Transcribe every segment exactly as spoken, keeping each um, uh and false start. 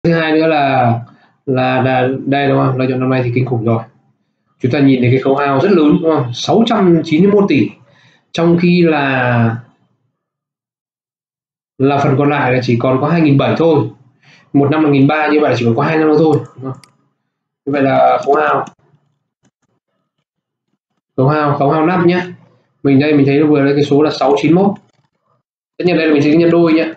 Thứ hai nữa là là là đây đúng không? Lợi nhuận năm nay thì kinh khủng rồi. Chúng ta nhìn thấy cái khấu hao rất lớn đúng không? sáu trăm chín mươi mốt tỷ, trong khi là là phần còn lại là chỉ còn có hai nghìn bảy trăm thôi. Một năm một nghìn ba trăm, như vậy là chỉ còn có hai năm nữa thôi. Đúng không? Như vậy là khấu hao. Khấu hao, khấu hao năm nhé. Mình đây mình thấy vừa đây cái số là sáu trăm chín mươi mốt. Tất nhiên đây là mình sẽ nhân đôi nhé.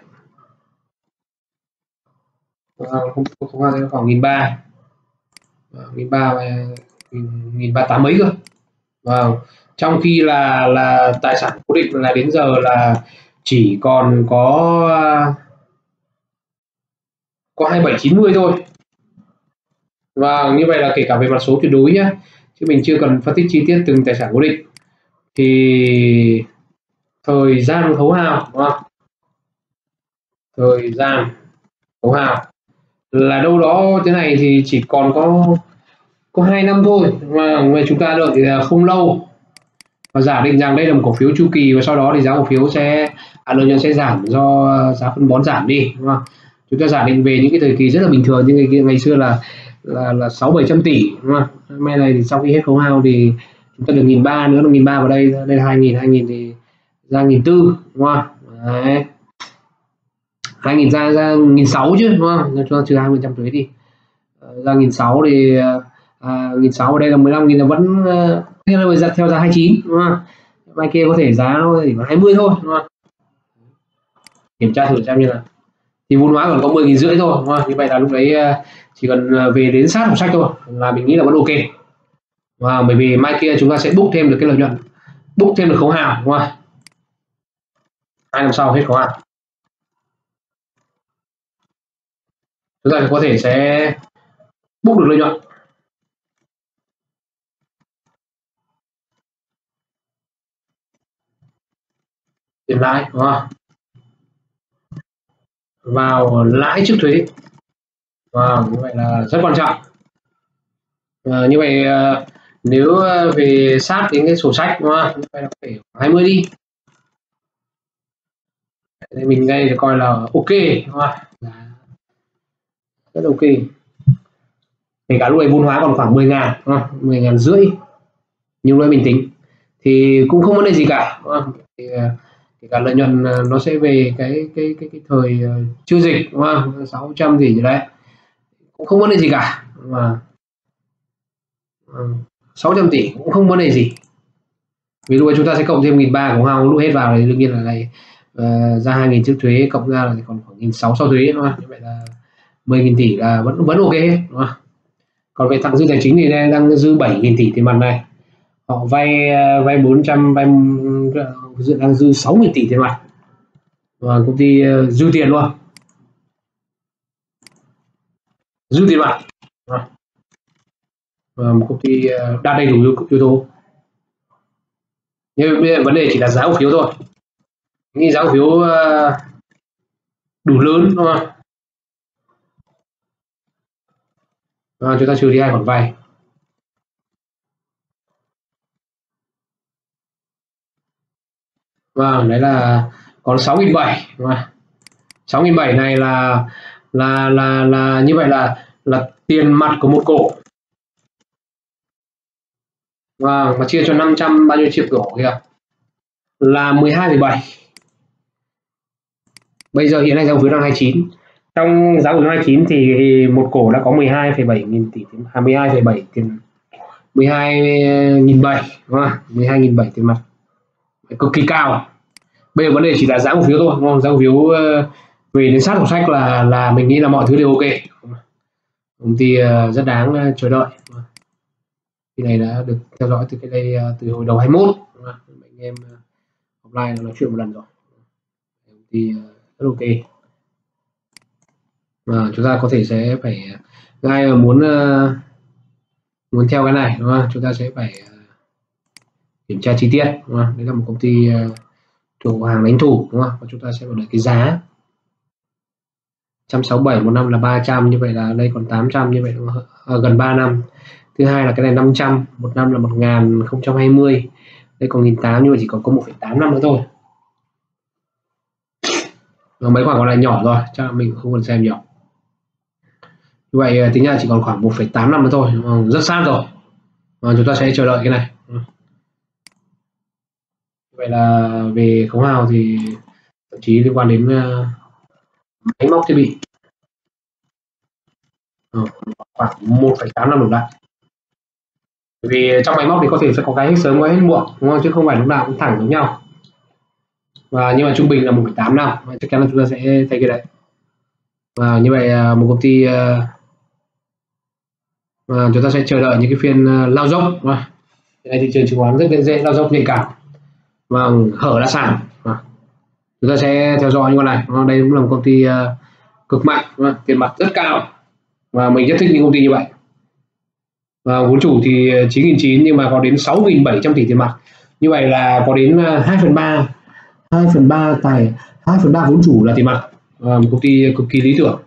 Không khấu hao đây khoảng một nghìn ba trăm. một nghìn ba trăm, một nghìn ba trăm tám mấy cơ. Vâng. Trong khi là là tài sản cố định là đến giờ là chỉ còn có có hai mươi bảy chín mươi thôi. Vâng, như vậy là kể cả về mặt số tuyệt đối nhé, chứ mình chưa cần phân tích chi tiết từng tài sản cố định. Thì thời gian khấu hao đúng không? Thời gian khấu hao là đâu đó thế này thì chỉ còn có có hai năm thôi, mà chúng ta đợi thì không lâu, và giả định rằng đây là một cổ phiếu chu kỳ và sau đó thì giá cổ phiếu sẽ à, lợi nhuận sẽ giảm do giá phân bón giảm đi, đúng không? Chúng ta giả định về những cái thời kỳ rất là bình thường như ngày, ngày xưa là là là sáu bảy trăm tỷ, đúng không? Mai này thì sau khi hết khấu hao thì chúng ta được nghìn ba nữa, là nghìn ba vào đây, đây là hai nghìn, hai nghìn thì ra nghìn tư, đúng không? Đấy. hai nghìn ra ra nghìn sáu chứ, đúng không? Cho trừ hai mươi phần trăm thuế đi, ra nghìn sáu thì à, nghìn sáu ở đây là mười lăm nghìn là vẫn uh, ra theo giá hai mươi chín, đúng không? Mai kia có thể giá nó chỉ hai mươi thôi, đúng không? Kiểm tra thử xem như là thì vốn hóa còn có mười nghìn rưỡi thôi, đúng không? Như vậy là lúc đấy chỉ cần về đến sát sổ sách thôi là mình nghĩ là vẫn ok. Và bởi vì mai kia chúng ta sẽ book thêm được cái lợi nhuận, book thêm được khấu hao, đúng không? Hai năm sau hết khấu hao, chúng ta có thể sẽ book được lợi nhuận. Tiền lãi, đúng không? Vào lãi trước thuế. Wow, như vậy là rất quan trọng. À, như vậy uh, nếu về sát đến cái sổ sách, đúng không? Như vậy là phải hai mươi đi. Thì mình đây thì coi là ok, đúng không? Rất ok. Kể cả lúc này vốn hóa còn khoảng mười ngàn, đúng không? mười ngàn rưỡi, nhưng lúc mình tính thì cũng không vấn đề gì cả, đúng không? Thì, kể cả lợi nhuận nó sẽ về cái cái cái cái thời chưa dịch, đúng không? sáu trăm tỷ gì đấy cũng không vấn đề gì cả, mà sáu trăm tỷ cũng không vấn đề gì, vì lúc ấy chúng ta sẽ cộng thêm nghìn ba của hao lúc hết vào thì đương nhiên là này uh, ra hai nghìn trước thuế, cộng ra là còn khoảng nghìn sáu sau thuế, đúng không? Như vậy là mười nghìn tỷ là vẫn vẫn ok hết, đúng không? Còn về thặng dư tài chính thì đang, đang dư bảy nghìn tỷ tiền mặt này, họ vay vay bốn trăm, vay dự đang dư sáu nghìn tỷ tiền mặt, và công ty dư tiền luôn, dư tiền mặt, và một công ty đạt đầy đủ yếu tố. Nhưng bây giờ vấn đề chỉ là giá cổ phiếu thôi, nghĩ giá cổ phiếu đủ lớn, đúng không? À, chúng ta trừ đi hai khoản vay. Vâng, đấy là còn sáu nghìn bảy trăm, sáu nghìn bảy trăm này là là là là như vậy là là tiền mặt của một cổ. Vâng, mà chia cho năm trăm bao nhiêu triệu cổ kìa, là mười hai phẩy bảy. Bây giờ hiện nay giá cổ phiếu đang hai mươi chín. Trong giá cổ phiếu hai mươi chín thì một cổ đã có mười hai phẩy bảy nghìn tỷ, mười hai phẩy bảy tiền, mười hai nghìn bảy trăm, đúng không? mười hai nghìn bảy trăm tiền mặt, cực kỳ cao. Bây giờ vấn đề chỉ là giá cổ phiếu thôi, đúng không? Giá cổ phiếu về đến sát sổ sách là là mình nghĩ là mọi thứ đều ok, công ty rất đáng chờ đợi. Cái này đã được theo dõi từ cái đây từ hồi đầu hai mươi mốt, anh em offline nói chuyện một lần rồi, thì rất ok. Và chúng ta có thể sẽ phải, ai mà muốn muốn theo cái này, đúng không? Chúng ta sẽ phải kiểm tra chi tiết, đúng không? Đấy là một công ty thuộc hàng lãnh thủ, đúng không? Và chúng ta sẽ phải đợi cái giá một trăm sáu mươi bảy một năm là ba trăm, như vậy là đây còn tám trăm, như vậy à, gần ba năm. Thứ hai là cái này năm trăm, một năm là một nghìn không trăm hai mươi, đây còn nghìn tám, nhưng mà chỉ còn có một phẩy tám năm nữa thôi. Và mấy khoản còn lại nhỏ rồi, chắc là mình không cần xem nhiều. Như vậy tính ra chỉ còn khoảng một phẩy tám năm nữa thôi, rất sát rồi. Và chúng ta sẽ chờ đợi cái này. Vậy là về khấu hao thì thậm chí liên quan đến uh, máy móc thiết bị ờ, khoảng một phẩy tám năm đổ lại. Vì trong máy móc thì có thể sẽ có cái hết sớm có hết muộn, đúng không? Chứ không phải lúc nào cũng thẳng giống nhau. Và nhưng mà trung bình là một phẩy tám năm, chắc chắn là chúng ta sẽ thấy cái đấy. Và như vậy một công ty uh, và chúng ta sẽ chờ đợi những cái phiên uh, lao dốc. Đây, thị trường chứng khoán rất dễ lao dốc nhạy cảm và hở đa sản. Chúng ta sẽ theo dõi những con này. Đây cũng là một công ty uh, cực mạnh, tiền mặt rất cao và mình rất thích những công ty như vậy. Và vốn chủ thì chín nghìn chín trăm nhưng mà có đến sáu nghìn bảy trăm tỷ tiền mặt. Như vậy là có đến hai phần ba hai phần ba tài hai phần ba vốn chủ là tiền mặt. Và một công ty cực kỳ lý tưởng.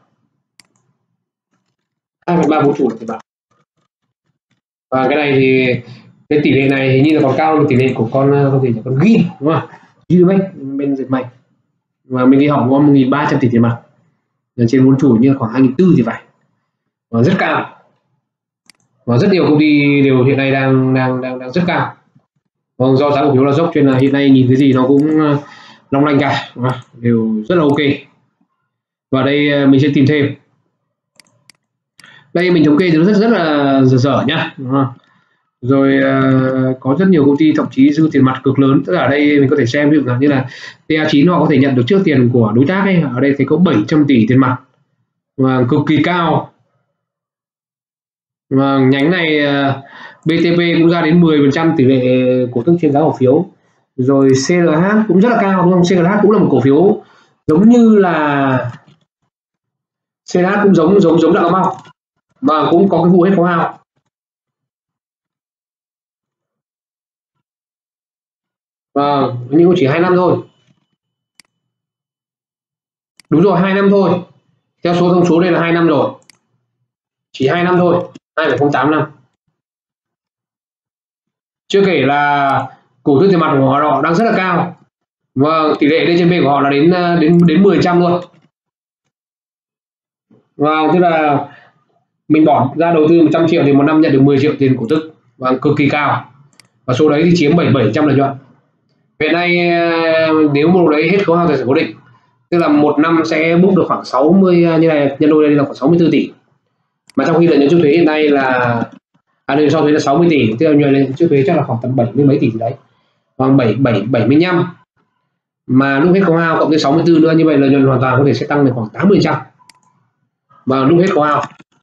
hai phần ba vốn chủ là tiền mặt. Và cái này thì cái tỷ lệ này hình như là còn cao hơn tỷ lệ của con con gì nhỉ, con Gin, đúng không? Gin bên dệt may. Và mình đi học có một nghìn ba trăm tỷ tiền mặt. Trên vốn chủ như khoảng hai nghìn bốn trăm thì phải. Và rất cao. Và rất nhiều công ty đều hiện nay đang đang đang, đang rất cao. Vâng, do giá cổ phiếu là dốc cho nên là hiện nay nhìn cái gì nó cũng long lanh cả, đều rất là ok. Và đây mình sẽ tìm thêm. Đây mình thống kê thì nó rất rất là dở dở nhá. Rồi uh, có rất nhiều công ty thậm chí dư tiền mặt cực lớn. Tức là ở đây mình có thể xem ví dụ như là T A chín họ có thể nhận được trước tiền của đối tác ấy. Ở đây thì có bảy trăm tỷ tiền mặt và cực kỳ cao. Và nhánh này uh, B T P cũng ra đến mười phần trăm tỷ lệ cổ tức trên giá cổ phiếu. Rồi C L H cũng rất là cao, đúng không? C L H cũng là một cổ phiếu giống như là C L H cũng giống giống giống Đặng Cà Mau và cũng có cái vụ hết khấu hao. Vâng, nhưng chỉ hai năm thôi. Đúng rồi, hai năm thôi. Theo số thông số đây là hai năm rồi. Chỉ hai năm thôi, hai phẩy không tám năm. Chưa kể là cổ tức tiền mặt của họ đang rất là cao. Và tỷ lệ D trên B của họ là đến đến đến mười phần trăm luôn. Và tức là mình bỏ ra đầu tư một trăm triệu thì một năm nhận được mười triệu tiền cổ tức và cực kỳ cao. Và số đấy thì chiếm bảy mươi bảy phần trăm lợi nhuận. Hiện nay nếu một đấy hết khấu hao tài sản cố định, tức là một năm sẽ book được khoảng sáu mươi, như này nhân đôi đây là khoảng sáu mươi tư tỷ. Mà trong khi lợi nhuận trước thuế hiện nay là à đây sau thuế là sáu mươi tỷ, tức là lợi nhuận trước thuế chắc là khoảng tầm bảy mươi mấy tỷ gì đấy. Khoảng bảy bảy bảy mươi lăm. Mà lúc hết khấu hao cộng với sáu mươi tư nữa, như vậy lợi nhuận hoàn toàn có thể sẽ tăng lên khoảng tám mươi phần trăm. Và lúc hết khấu hao.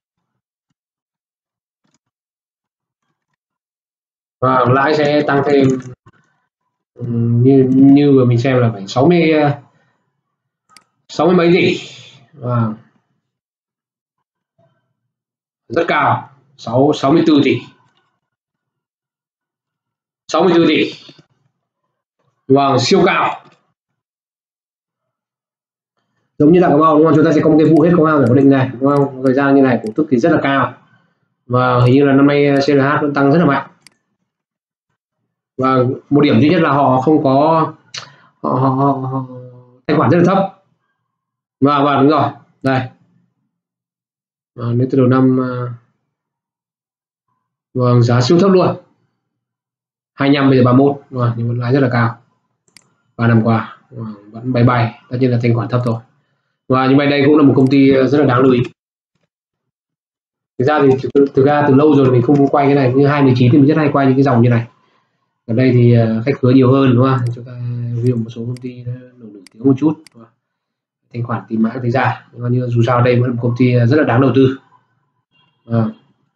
Và lãi sẽ tăng thêm như như vừa mình xem là phải sáu mươi sáu mươi mấy tỷ. Và rất cao, sáu sáu mươi tư tỷ. sáu mươi tư tỷ. Vâng, siêu cao. Giống như là Cà Mau đúng không? Chúng ta sẽ có một cái vụ hết khấu hao để cố định này, đúng không? Thời gian như này cổ tức thì rất là cao. Và hình như là năm nay C L H vẫn tăng rất là mạnh. Và một điểm duy nhất là họ không có họ, họ, họ, họ thanh khoản rất là thấp. Và và đúng rồi. Đây. À, đến từ đầu năm vâng, giá siêu thấp luôn. hai mươi lăm bây giờ ba mươi mốt, vâng, nhưng vẫn lãi rất là cao. ba năm qua vâng, vẫn bay bay, tất nhiên là thanh khoản thấp rồi. Và như vậy đây cũng là một công ty rất là đáng lưu ý. Thực ra thì thực ra từ lâu rồi mình không quay cái này, như hai mươi chín thì mình rất hay quay những cái dòng như này. Ở đây thì khách khứa nhiều hơn, đúng không? Chúng ta ví dụ một số công ty nổi nổi tiếng một chút, thanh khoản tìm mãi thấy ra, nhưng mà như dù sao đây vẫn là một công ty rất là đáng đầu tư. À.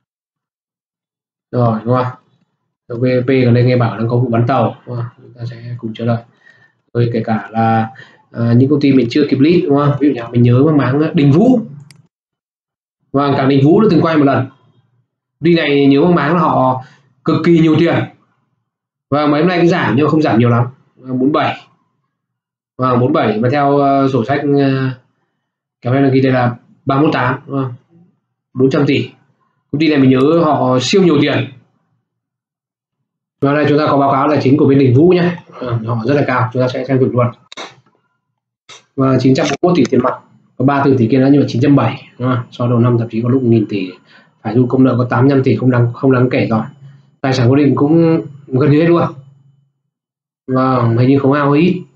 Rồi đúng không? V P gần đây nghe bảo đang có vụ bán tàu, đúng không? Chúng ta sẽ cùng chờ đợi. Rồi kể cả là à, những công ty mình chưa kịp list, đúng không? Ví dụ như mình nhớ mang máng Đình Vũ, và cả Đình Vũ đã từng quay một lần. Đi này nhớ mang máng là họ cực kỳ nhiều tiền và mấy hôm nay cũng giảm nhưng không giảm nhiều lắm, bốn mươi bảy và bốn mươi bảy và theo uh, sổ sách uh, kéo theo ghi đây là ba mươi mốt tám, đúng không? bốn trăm tỷ. Công ty này mình nhớ họ siêu nhiều tiền. Và đây chúng ta có báo cáo tài chính của bên Đình Vũ nhé, à, họ rất là cao, chúng ta sẽ xem thử luôn. Và chín trăm bốn mươi mốt tỷ tiền mặt có ba tư tỷ kia đã, nhưng mà chín trăm bảy mươi so đầu năm thậm chí có lúc nghìn tỷ, phải thu công nợ có tám trăm tỷ, không đáng không đáng kể rồi. Tài sản cố định cũng gần như hết luôn. Vâng, hình như khấu hao hơi ít.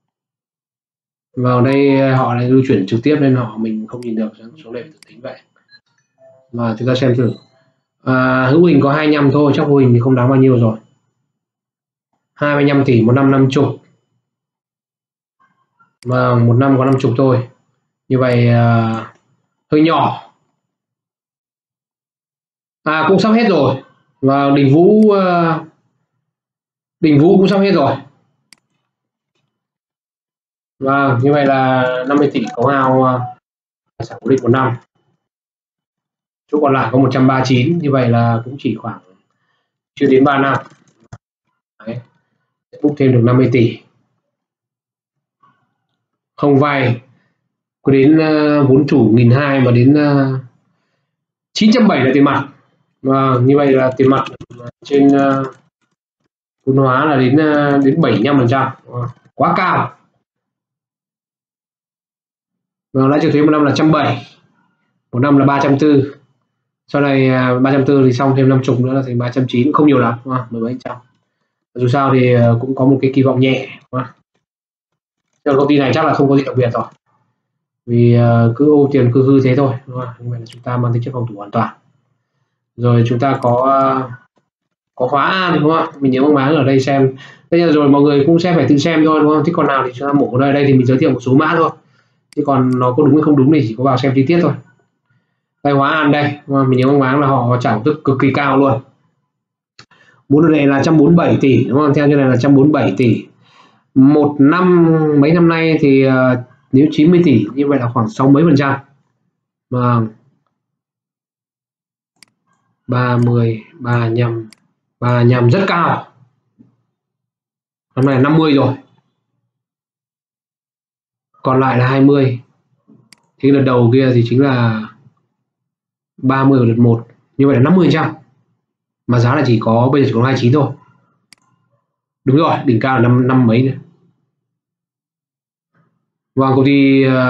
Vào đây họ lại lưu chuyển trực tiếp nên họ mình không nhìn được số lệ tự tính vậy. Và chúng ta xem thử. À, hữu hình có hai mươi lăm thôi, chắc vô hình thì không đáng bao nhiêu rồi. hai mươi lăm tỷ một năm năm chục. Và một năm có năm chục thôi. Như vậy à, hơi nhỏ. À cũng sắp hết rồi. Và Đình Vũ uh, Đình Vũ cũng sắp hết rồi. Và như vậy là năm mươi tỷ khấu hao tài sản cố định một năm. Chỗ còn lại có một trăm ba mươi chín, như vậy là cũng chỉ khoảng chưa đến ba năm. Đấy. Book thêm được năm mươi tỷ. Không vay có đến uh, vốn chủ nghìn hai trăm mà đến uh, chín trăm bảy mươi là tiền mặt. Và như vậy là tiền mặt trên uh, vốn hóa là đến uh, đến bảy mươi lăm phần trăm, quá cao. Và lãi chịu thuế một năm là một trăm bảy mươi, một năm là ba trăm bốn mươi. Sau này uh, ba trăm bốn mươi thì xong thêm năm mươi nữa là thành ba trăm chín mươi, không nhiều lắm, mười mấy trăm. Dù sao thì uh, cũng có một cái kỳ vọng nhẹ. Cho công ty này chắc là không có gì đặc biệt rồi, vì uh, cứ ô tiền cứ hư thế thôi, đúng không? Như vậy là chúng ta mang tính chất phòng thủ hoàn toàn. Rồi chúng ta có uh, có khóa an, đúng không? Mình nhớ mã ở đây xem. Bây giờ rồi mọi người cũng sẽ phải tự xem thôi, đúng không? Thế còn nào thì chúng ta mổ ở đây đây thì mình giới thiệu một số mã thôi. Chứ còn nó có đúng hay không đúng thì chỉ có vào xem chi tiết thôi. Đây hóa an đây, mình nhớ mã là họ trả tức cực kỳ cao luôn. Vốn này là một trăm bốn mươi bảy tỷ, đúng không? Theo như này là một trăm bốn mươi bảy tỷ. Một năm mấy năm nay thì uh, nếu chín mươi tỷ như vậy là khoảng sáu mấy phần trăm. Vâng. ba mươi, ba mươi lăm, ba mươi lăm rất cao. Năm nay là năm mươi rồi. Còn lại là hai mươi. Thì đợt đầu kia thì chính là ba mươi ở đợt một. Như vậy là năm mươi phần trăm. Mà giá là chỉ có bây giờ chỉ có hai mươi chín thôi. Đúng rồi, đỉnh cao là năm năm mấy nữa. Vâng, công ty uh,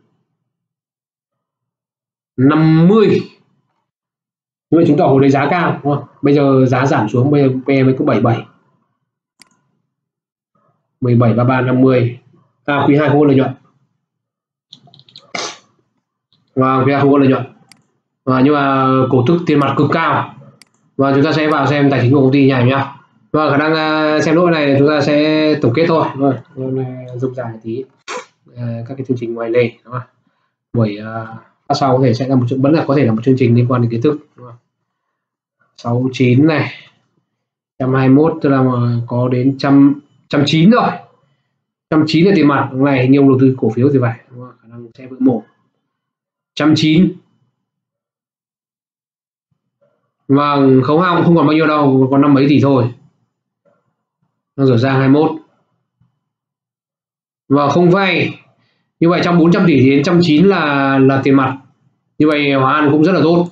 năm mươi. Nhưng mà chúng ta hồi đấy giá cao, đúng không? Bây giờ giá giảm xuống, bây giờ P E mới có bảy mươi bảy. mười bảy, ba mươi ba, năm mươi. À, quý hai không có lợi nhuận. Và quý hai không có lợi nhuận. Và nhưng mà cổ tức tiền mặt cực cao. Và chúng ta sẽ vào xem tài chính của công ty nhảy nhá. Và khả năng uh, xem lỗi này chúng ta sẽ tổng kết thôi. Rồi, dùng dài tí uh, các cái chương trình ngoài lề, đúng không? Buổi uh, phát sau có thể sẽ là một chuyện vẫn là có thể là một chương trình liên quan đến kiến thức, đúng không? sáu mươi chín này, một trăm hai mươi mốt, tức là có đến trăm trăm chín rồi. một trăm chín là tiền mặt, này nhiều đầu tư cổ phiếu thì phải, đúng không? Khả năng sẽ vỡ mổ. một trăm chín. Vâng, khấu hao không còn bao nhiêu đâu, còn năm mấy tỷ thôi. Nó rửa ra hai mươi mốt. Và không vay. Như vậy trong bốn trăm tỷ thì đến một trăm chín là là tiền mặt. Như vậy hóa an cũng rất là tốt.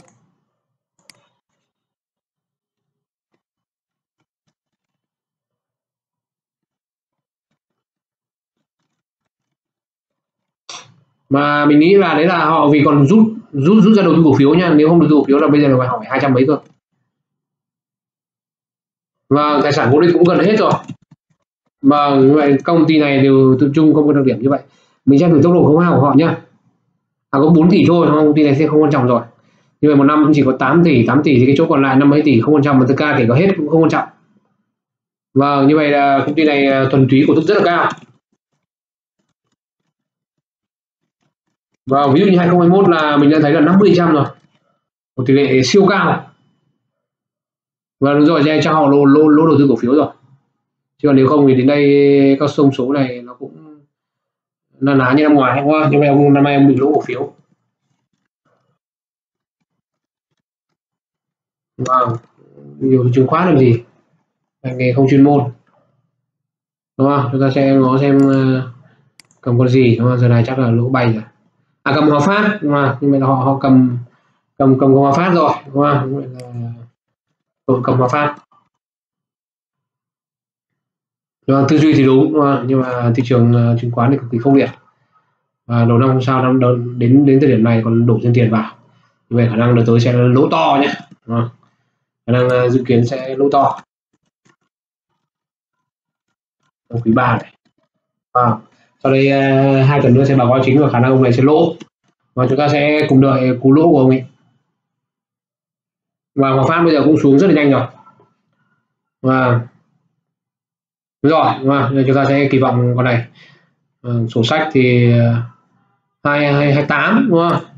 Mà mình nghĩ là đấy là họ vì còn rút rút rút ra đầu tư cổ phiếu nha, nếu không đầu tư cổ phiếu là bây giờ là họ phải hai trăm mấy cơ. Và tài sản cố định cũng gần hết rồi. Và như vậy công ty này đều tập trung có một đặc điểm như vậy. Mình xem thử tốc độ khấu hao của họ nhá. À có bốn tỷ thôi, công ty này sẽ không quan trọng rồi. Như vậy một năm cũng chỉ có tám tỷ, tám tỷ thì cái chỗ còn lại năm mấy tỷ không quan trọng, mà tất cả kể có hết cũng không quan trọng. Và như vậy là công ty này thuần túy cổ tức rất là cao. Và ví dụ như hai không hai mốt là mình đã thấy là năm mươi phần trăm rồi, một tỷ lệ siêu cao. Và đúng rồi, cho họ lỗ lỗ lỗ đầu tư cổ phiếu rồi. Chứ còn nếu không thì đến đây các thông số này nó cũng là ná như năm ngoài, đúng không? Nhưng mà ông năm nay ông bị lỗ cổ phiếu. Vâng, nhiều chứng khoán làm gì, ngành nghề không chuyên môn, đúng không? Chúng ta sẽ ngó xem uh, cầm con gì, đúng không? Giờ này chắc là lỗ bay rồi. À cầm Hòa Phát, đúng không? Nhưng mà họ họ cầm cầm cầm Hòa Phát rồi, đúng không? Như vậy là tôi cầm Hòa Phát. Đúng không? Tư duy thì đúng, đúng không? Nhưng mà thị trường uh, chứng khoán thì cực kỳ không liệt. và đầu năm không sao, năm đến đến thời điểm này còn đổ thêm tiền vào, như vậy khả năng đợt tới sẽ lỗ to nhé, khả năng dự kiến sẽ lỗ to trong quý ba này. À, sau đây hai tuần nữa sẽ báo cáo chính và khả năng ông này sẽ lỗ, và chúng ta sẽ cùng đợi cú lỗ của ông ấy. Và Hòa Phát bây giờ cũng xuống rất là nhanh rồi, và đúng rồi, đúng rồi. Chúng ta sẽ kỳ vọng con này. À, sổ sách thì hai hai tám đúng không?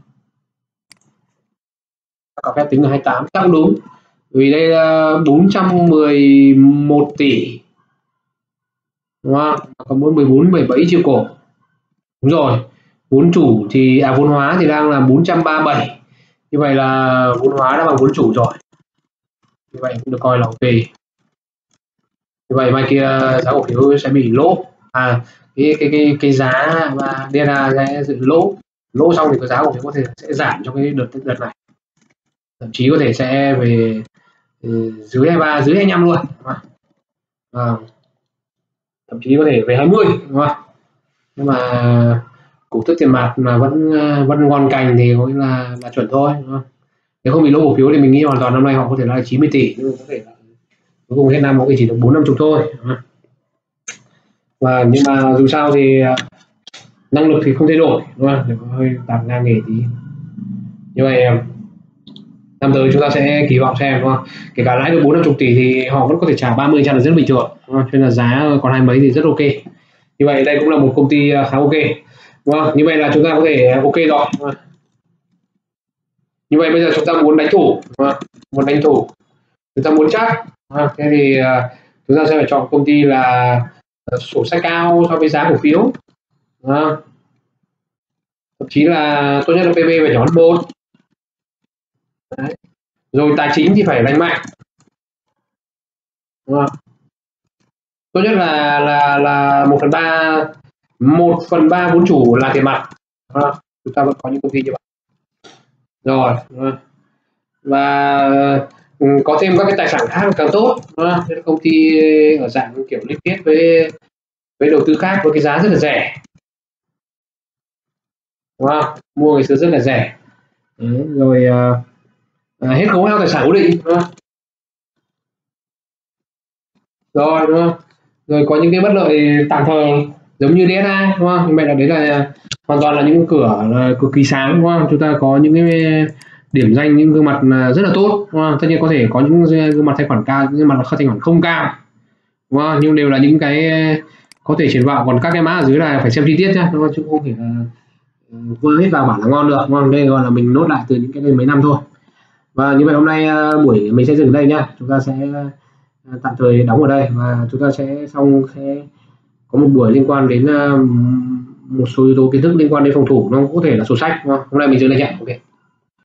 Có phép tính là hai mươi tám chắc đúng, vì đây là bốn trăm mười một tỷ đúng không? Có mỗi mười bốn mười bảy triệu cổ. Đúng rồi, vốn chủ thì à vốn hóa thì đang là bốn trăm ba mươi bảy, như vậy là vốn hóa đã bằng vốn chủ rồi, như vậy cũng được coi là ok. Như vậy mai kia giá cổ phiếu sẽ bị lỗ, à cái cái cái cái giá và đê en a sẽ dự lỗ, lỗ xong thì cái giá cổ phiếu có thể sẽ giảm trong cái đợt đợt này, thậm chí có thể sẽ về dưới hai mươi ba, dưới hai mươi lăm luôn, à, thậm chí có thể về hai mươi đúng không? Nhưng mà cổ tức tiền mặt mà vẫn vẫn ngon cành thì cũng là là chuẩn thôi đúng không? Nếu không bị lỗ cổ phiếu thì mình nghĩ hoàn toàn năm nay họ có thể là chín mươi tỷ, nhưng có thể là cuối cùng hết năm có thể chỉ được bốn năm chục thôi. Và nhưng mà dù sao thì năng lực thì không thay đổi đúng không? Để có hơi tạm ngang nghề tí. Như vậy năm tới chúng ta sẽ kỳ vọng xem đúng không? Kể cả lãi được bốn năm chục tỷ thì họ vẫn có thể trả ba mươi trăm là rất bình thường, đúng không? Cho nên là giá còn hai mấy thì rất ok. Như vậy đây cũng là một công ty khá ok, đúng không? Như vậy là chúng ta có thể ok rồi. Như vậy bây giờ chúng ta muốn đánh thủ, đúng không? Muốn đánh thủ, chúng ta muốn chắc, thế thì chúng ta sẽ phải chọn công ty là sổ sách cao so với giá cổ phiếu, đúng không? Thậm chí là tốt nhất là pê bê phải nhỏ hơn một. Đấy. Rồi tài chính thì phải lành mạnh, đúng không? Tốt nhất là là là một phần ba một phần ba vốn chủ là tiền mặt, à, chúng ta vẫn có những công ty như vậy rồi, và có thêm các cái tài sản khác càng tốt, à, công ty ở dạng kiểu liên kết với với đầu tư khác với cái giá rất là rẻ, đúng không? Mua ngày xưa rất là rẻ. Đấy, rồi à, hết khấu hao tài sản cố định, đúng không? Rồi đúng không? Rồi có những cái bất lợi tạm thời giống như đê en a, đúng không? Vậy là đấy là hoàn toàn là những cửa là cực kỳ sáng, đúng không? Chúng ta có những cái điểm danh, những gương mặt rất là tốt, đúng không? Tất nhiên có thể có những gương mặt tài khoản cao, nhưng mà tài khoản không cao, đúng không? Nhưng đều là những cái có thể triển vọng, còn các cái mã ở dưới là phải xem chi tiết nhá, đúng không? Chứ không thể là vừa hết vào bản là ngon được, đúng không? Đây gọi là mình nốt lại từ những cái mấy năm thôi. Và như vậy hôm nay buổi mình sẽ dừng đây nhá, chúng ta sẽ tạm thời đóng ở đây và chúng ta sẽ xong sẽ có một buổi liên quan đến một số yếu tố kiến thức liên quan đến phòng thủ, nó có thể là sổ sách, đúng không? Hôm nay mình dừng đây nhé. Ok.